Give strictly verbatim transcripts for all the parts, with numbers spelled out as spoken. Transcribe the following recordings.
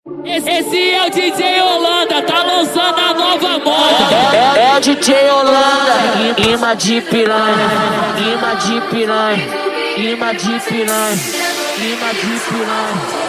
Esse, esse é o D J Holanda, tá lançando a nova moda. É, é o D J Holanda, imã de piranha, imã de piranha, imã de piranha, imã de piranha.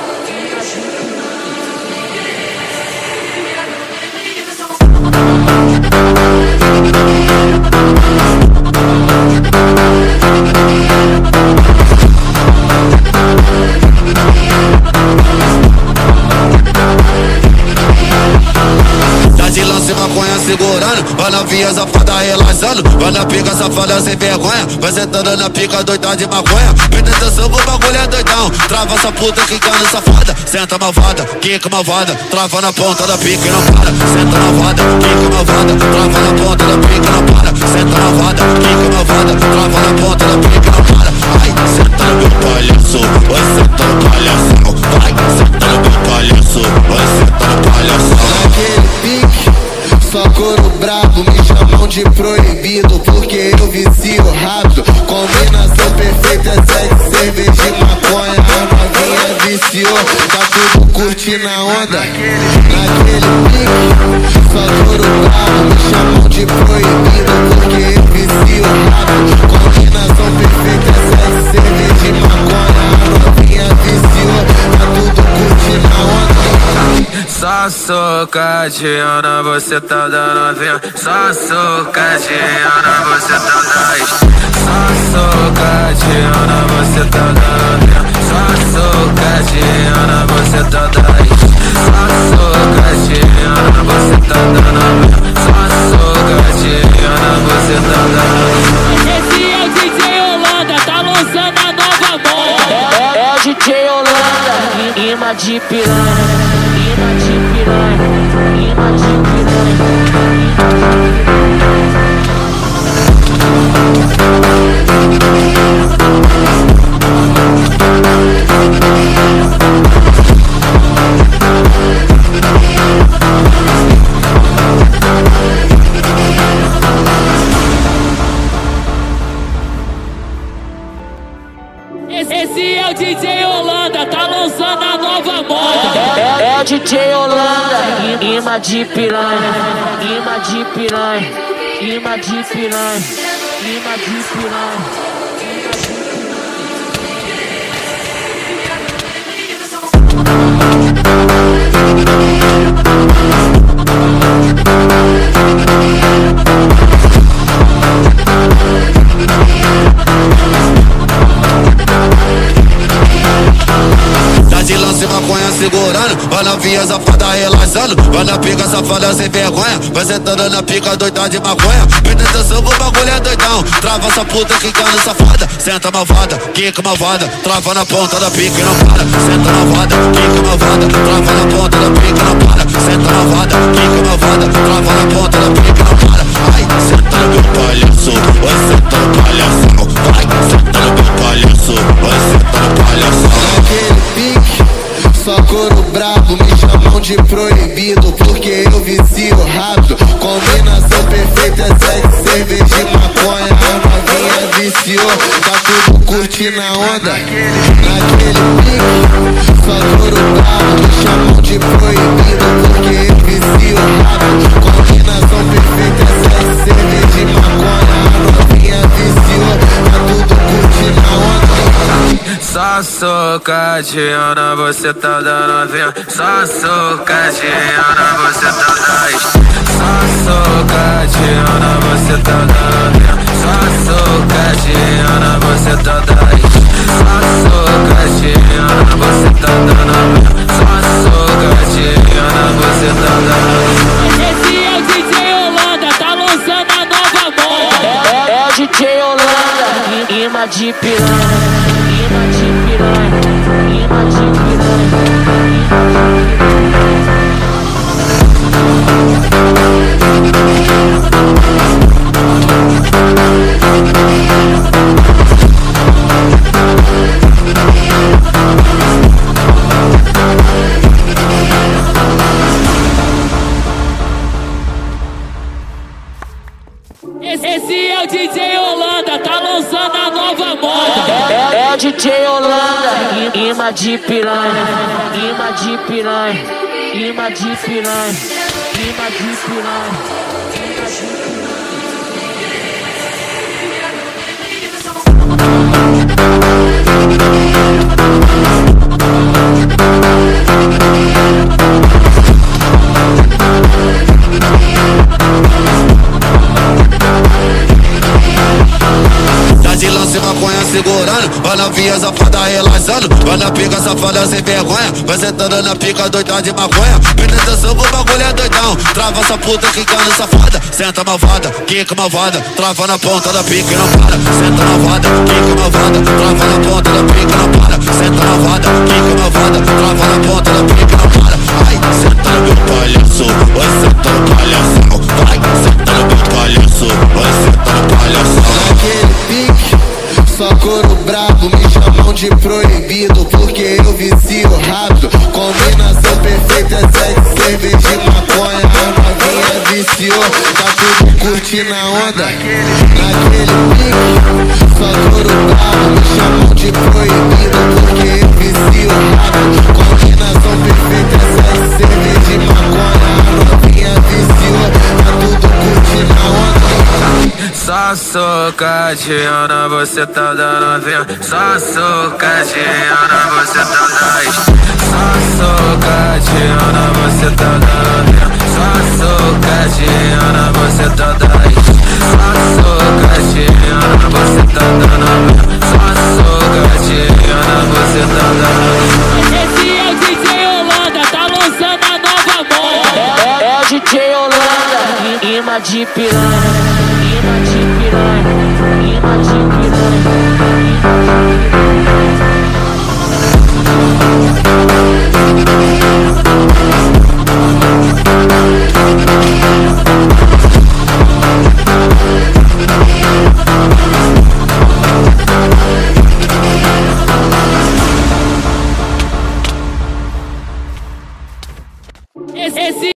Maconha segurando, vai na via safada relaxando, vai na pica safada sem vergonha, vai sentando na pica doida de maconha. Presta atenção que o bagulho é doidão, trava essa puta quicando safada, senta malvada, quica malvada, trava na ponta da pica e não para, senta malvada, quica malvada, trava na ponta da pica e não para, senta malvada, quica malvada, trava na ponta da pica e não para. Ai, senta no meu palhaço, vai senta no palhação, vai senta no meu palhaço, vai senta no palhação. Naquele pique só couro brabo, me chamam de proibido porque eu vicio rápido. Combinação perfeita, sexo, cerveja e maconha. A novinha viciou, tá tudo curtindo a onda. Naquele pique, só couro brabo, me chamam de proibido porque eu vicio rápido. Combinação perfeita, sexo, cerveja e maconha. A novinha viciou, tá tudo curtindo a onda. Só socadinha, você tá dando vinho. Só socadinha, você tá dando. Só socadinha, você tá dando vinho. Só socadinha, você tá dando. Só socadinha, você tá dando vinho. Só socadinha, você tá dando. Esse é o D J Holanda, tá lançando a nova moda. É, é o D J Holanda, imã de piranha. Imã de piranha, imã de piranha. Esse é o D J Holanda, tá lançando a nova moda. É, é o D J Holanda, imã de piranha, imã de piranha, imã de piranha, imã de piranha. Maconha segurando, vai na via safada relaxando, vai na pica safada sem vergonha, vai sentando na pica doida de maconha. Presta atenção que o bagulho é doidão, trava essa puta quicando safada, senta malvada, quica malvada, trava na ponta da pica e não para, senta malvada, quica malvada, trava na ponta da pica e não para, senta malvada, quica malvada, trava na ponta da pica e não para. Ai, senta no meu palhaço, vai senta no palhação, vai senta no meu palhaço, vai senta no palhação. Naquele pique só couro brabo, me chamam de proibido porque eu vicio rápido. Combinação perfeita, sexo, cerveja e maconha. A novinha viciou, tá tudo curtindo a onda. Naquele pique, só couro brabo, me chamam de proibido porque eu vicio rápido. Combinação perfeita, sexo, cerveja e maconha. A novinha viciou, tá tudo curtindo a onda. Só socadinha, você tá dando vinho. Só socadinha, você tá dando. Só socadinha, você tá dando vinho. Só socadinha, você tá dando. Só socadinha, você tá dando vinho. Só socadinha, você tá dando. Esse é o D J Holanda, tá lançando a nova moda. É, é o D J Holanda, imã de piranha. Imã de piranha, imã de piranha. Esse é o D J Holanda, tá lançando a nova moda. É, é o D J Holanda, imã de piranha, imã de piranha. Imã de piranha, imã de piranha, imã de piranha. De lance maconha segurando, vai na via safada relaxando, vai na pica safada sem vergonha, vai sentando na pica doida de maconha. Presta atenção que o bagulho é doidão, trava essa puta quicando safada, senta malvada, quica malvada, trava na ponta da pica e não para, senta malvada, quica malvada, trava na ponta da pica e não para, senta malvada, quica malvada, trava na ponta da pica e não para. Ai, senta no meu palhaço, vai senta no palhação, vai senta no meu palhaço, vai senta no palhação. Naquele pique, só couro brabo, me chamam de proibido porque eu vicio rápido. Combinação perfeita é sexo, cerveja e maconha. A novinha viciou, tá tudo curtindo a onda. Naquele pique, só couro brabo, me chamam de proibido porque eu vicio rápido. Combinação perfeita é sexo, cerveja e maconha. A novinha viciou, tá tudo curtindo a onda. Só socadinha, você tá dando vinho. Só socadinha, você tá dando. Só socadinha, você tá dando vinho. Só socadinha, você tá dando. Só socadinha, você tá dando vinho. Só socadinha, você tá dando. Esse é o D J Holanda, tá lançando a nova moda. É, é o D J Holanda, imã de piranha. Imã de piranha, imã de Esse